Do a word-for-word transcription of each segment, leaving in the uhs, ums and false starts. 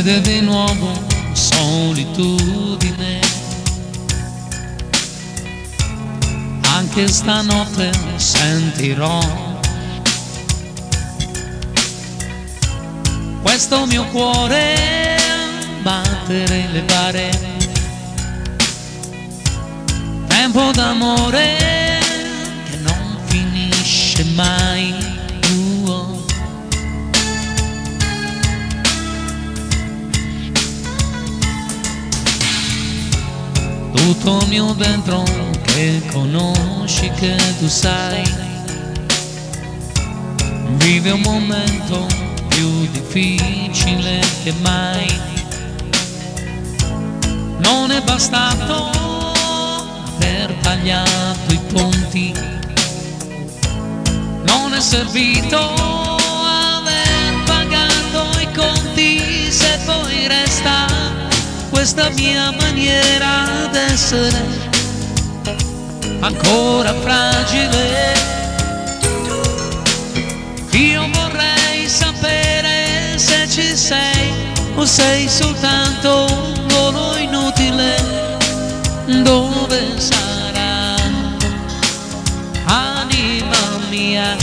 ed è di nuovo solitudine. Anche stanotte sentirò questo mio cuore battere in le bare. Tempo d'amore che non finisce mai. Uh-oh. Tutto il mio dentro che conosci, che tu sai, vive un momento più difficile che mai. Non è bastato aver tagliato i ponti, non è servito aver pagato i conti, se poi resta questa mia maniera d'essere ancora fragile. Io vorrei sapere se ci sei o sei soltanto un volo inutile. Dove sarà, anima mia,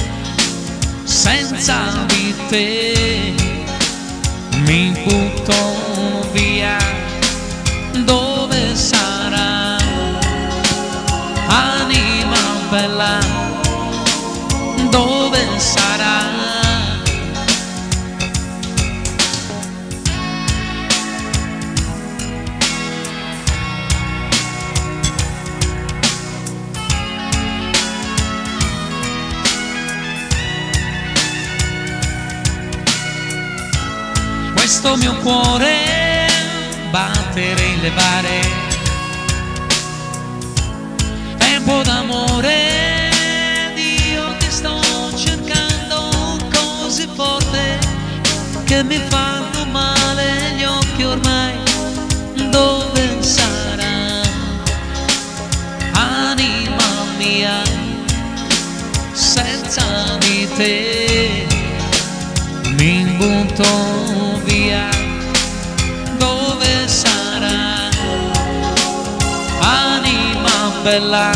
senza di te mi butto via. Dove sarà, anima bella, dove sarà? Questo mio cuore battere in le bare, tempo d'amore, Dio ti sto cercando così forte che mi fanno male gli occhi ormai. Dove sarà, anima mia, senza di te mi butto via. Dove sarà, anima bella,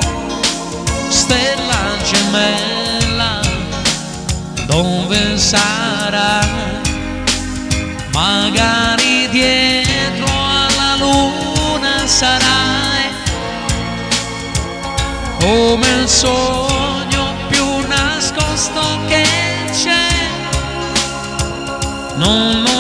stella gemella, dove sarà? Magari dietro alla luna sarai, come il sogno più nascosto che c'è. Non